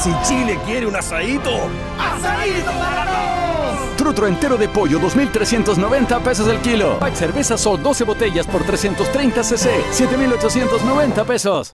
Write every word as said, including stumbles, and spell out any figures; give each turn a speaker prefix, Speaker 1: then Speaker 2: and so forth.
Speaker 1: Si Chile quiere un asadito, ¡asadito para todos!
Speaker 2: Trutro entero de pollo, dos mil trescientos noventa pesos el kilo. Pack cerveza Sol, doce botellas por trescientos treinta cc, siete mil ochocientos noventa pesos.